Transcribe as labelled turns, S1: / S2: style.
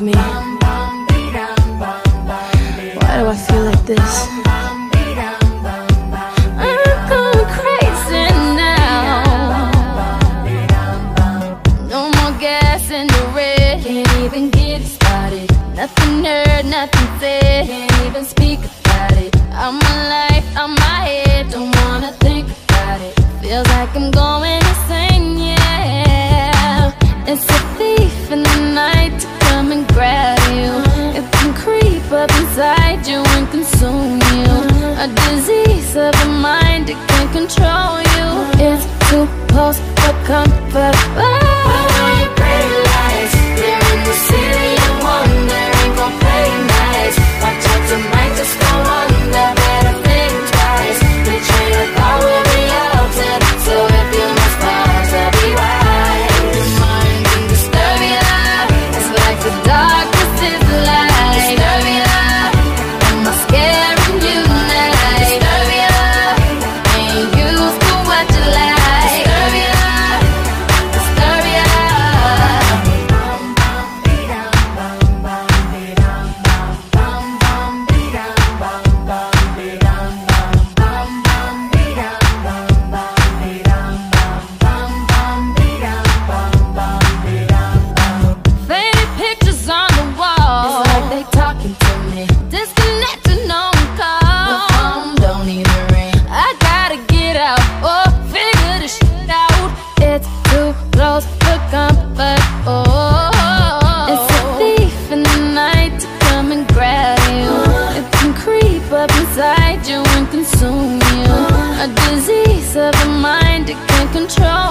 S1: me? Why do I feel like this? I'm going crazy now. No more gas in the red. Can't even get it started. Nothing heard, nothing said. Can't even speak about it. I'm my life, I'm my head. Don't wanna think about it. Feels like I'm going insane, yeah. It's a thief in the night to come and grab you. It can creep up inside you and consume you. A disease of the mind, it can control you. It's too close for comfort. Your pretty lies, they're in the city of wonder. Ain't gon' play nice. Watch out, tonight just go under. Better think twice. The train of thought will be altered. So if you must pause, I'll be right. Your mind in Disturbia. It's like the darkness is the light. Disturbia, am I scaring you tonight? Disturbia, ain't used to what you like. Disturbia, Disturbia. Faded pictures on the wall. It's like they talking to me. Disconnected, no one call. The phone don't even ring. I gotta get out or figure this shit out. It's too close for comfort. Oh, it's a thief in the night to come and grab you. It can creep up inside you and consume you. A disease of the mind, it can control